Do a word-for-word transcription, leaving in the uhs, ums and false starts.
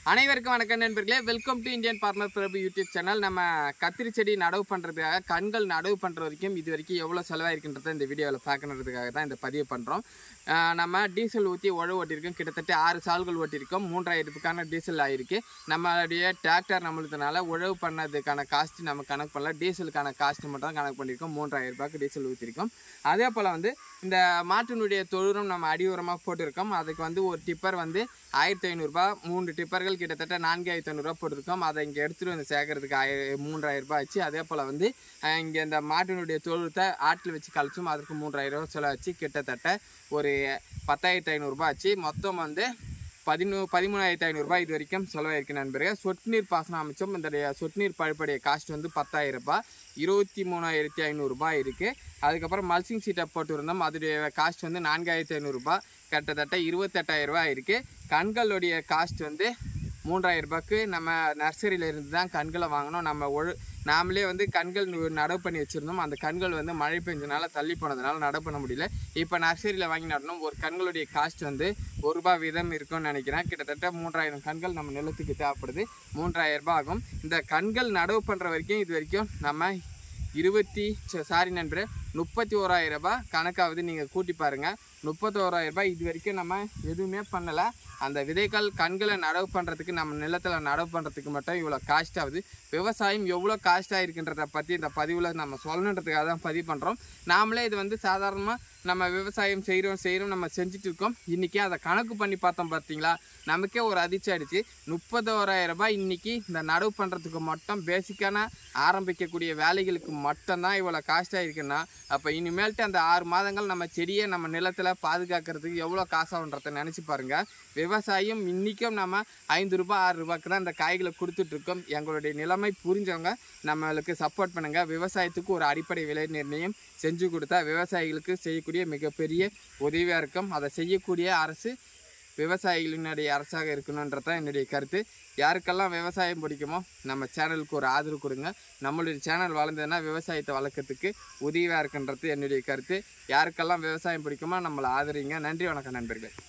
அனைவருக்கும் வணக்கம் நண்பர்களே. Welcome to Indian farmer Prabhu YouTube channel. நம்ம கத்திரி செடி நடவு பண்ணுறதுக்காக கண்கள் நடவு பண்ணுற வரைக்கும் இது வரைக்கும் எவ்வளோ செலவாயிருக்குன்றதை இந்த வீடியோவில் பார்க்கணுன்றதுக்காக தான் இந்த பதிவு பண்ணுறோம். நம்ம டீசல் ஊற்றி உழவு ஓட்டியிருக்கோம். கிட்டத்தட்ட ஆறு சால்கள் ஓட்டியிருக்கோம். மூன்றாயிரத்துக்கான டீசல் ஆகிருக்கு. நம்மளுடைய டிராக்டர் நம்மளுக்குனால உழவு பண்ணதுக்கான காஸ்ட் நம்ம கணக்கு பண்ணல. டீசலுக்கான காஸ்ட்டு மட்டும் தான் கணக்கு பண்ணியிருக்கோம். மூன்றாயிரம் ரூபாய்க்கு டீசல் ஊற்றிருக்கோம். அதே போல் வந்து இந்த மாட்டினுடைய தொழுரம் நம்ம அடி உரமாக போட்டிருக்கோம். அதுக்கு வந்து ஒரு டிப்பர் வந்து ஆயிரத்தி ஐநூறுரூபா, மூன்று டிப்பர்கள் கிட்டத்தட்ட நான்கு ஆயிரத்தி ஐநூறுரூவா போட்டிருக்கோம். அதை இங்கே எடுத்துகிட்டு வந்து சேர்க்கறதுக்கு ஆய மூன்றாயிரம் ரூபாய் ஆச்சு. அதே போல் வந்து இங்கே இந்த மாட்டினுடைய தொழுத்தை ஆட்டில் வச்சு கழிச்சும் அதுக்கு மூன்றாயிரம் ரூபா செலவாச்சு. கிட்டத்தட்ட ஒரு பத்தாயிரத்தி ஐநூறுரூபா ஆச்சு. மொத்தம் வந்து பதினூ பதிமூணாயிரத்தி ஐநூறுரூபா இது வரைக்கும் செலவாயிருக்கு நண்பர்கள். சொட்டு நீர் பாசனம் அமைச்சோம். இந்த சொட்டு நீர் பழுப்படைய காஸ்ட் வந்து பத்தாயிரம் ரூபாய், இருபத்தி மூணாயிரத்தி ஐநூறுரூபா இருக்குது. அதுக்கப்புறம் மல்சிங் சீட்டை போட்டு இருந்தோம். அதோடைய காஸ்ட் வந்து நான்காயிரத்தி ஐநூறுரூபா, கிட்டத்தட்ட இருபத்தெட்டாயிரம் ரூபா இருக்குது. கண்களுடைய காஸ்ட் வந்து மூன்றாயிரம் ரூபாய்க்கு நம்ம நர்சரியில் இருந்து தான் கண்களை வாங்கினோம். நம்ம ஒழு நாமளே வந்து கண்கள் நடவு பண்ணி வச்சுருந்தோம். அந்த கண்கள் வந்து மழை பெஞ்சனால தள்ளி போனதுனால நடவு பண்ண முடியல. இப்போ நர்சரியில் வாங்கி நடணும். ஒரு கண்களுடைய காஸ்ட் வந்து ஒரு ரூபா வீதம் இருக்குன்னு நினைக்கிறேன். கிட்டத்தட்ட மூன்றாயிரம் கண்கள் நம்ம நிலத்துக்கு தேவைப்படுது. மூன்றாயிரம் ரூபாய் ஆகும். இந்த கண்கள் நடவு பண்ணுற வரைக்கும் இது வரைக்கும் நம்ம இருபத்தி சாரி நண்பரே முப்பத்தி ஓராயிரம் ரூபாய் கணக்காவது. நீங்கள் கூட்டி பாருங்கள். முப்பத்தி ஓராயிரம் ரூபாய் இது வரைக்கும் நம்ம எதுவுமே பண்ணலை. அந்த விதைகள் கண்களை நடவு பண்ணுறதுக்கு நம்ம நிலத்தில் நடவு பண்ணுறதுக்கு மட்டும் இவ்வளோ காஸ்ட் ஆகுது. விவசாயம் எவ்வளோ காஸ்ட்டாக இருக்குன்றதை பற்றி இந்த பதிவில் நம்ம சொல்லணுன்றதுக்காக தான் பதிவு பண்ணுறோம். நாமளே இது வந்து சாதாரணமாக நம்ம விவசாயம் செய்கிறோம் செய்கிறோம் நம்ம செஞ்சுட்டு இருக்கோம். இன்றைக்கி அதை கணக்கு பண்ணி பார்த்தோம். பார்த்தீங்களா, நமக்கே ஒரு அதிர்ச்சி ஆகிடுச்சு. முப்பத்தோராயிரம் ரூபாய் இன்றைக்கி இந்த நடவு பண்ணுறதுக்கு மட்டும் பேசிக்கான ஆரம்பிக்கக்கூடிய வேலைகளுக்கு மட்டும்தான் இவ்வளோ காஸ்ட்டாக இருக்குன்னா, அப்போ இனிமேல்ட்டு அந்த ஆறு மாதங்கள் நம்ம செடியை நம்ம நிலத்தில் பாதுகாக்கிறதுக்கு எவ்வளோ காசாகுன்றதை நினச்சி பாருங்கள். விவசாயம் இன்றைக்கும் நம்ம ஐந்து ரூபாய் ஆறு ரூபாய்க்கு தான் இந்த காய்களை கொடுத்துட்ருக்கோம். எங்களுடைய நிலைமை புரிஞ்சவங்க நம்மளுக்கு சப்போர்ட் பண்ணுங்கள். விவசாயத்துக்கு ஒரு அடிப்படை விலை நிர்ணயம் செஞ்சு கொடுத்தா விவசாயிகளுக்கு செய்யக்கூடிய மிகப்பெரிய உதவியாக இருக்கும். அதை செய்யக்கூடிய அரசு விவசாயிகளினுடைய அரசாக இருக்கணுன்றதான் என்னுடைய கருத்து. யாருக்கெல்லாம் விவசாயம் பிடிக்குமோ நம்ம சேனலுக்கு ஒரு ஆதரவு கொடுங்க. நம்மளுடைய சேனல் வளர்ந்ததுன்னா விவசாயத்தை வளர்க்கறதுக்கு உதவியாக இருக்குன்றது என்னுடைய கருத்து. யாருக்கெல்லாம் விவசாயம் பிடிக்குமோ நம்மளை ஆதரிங்க. நன்றி, வணக்கம் நண்பர்களே.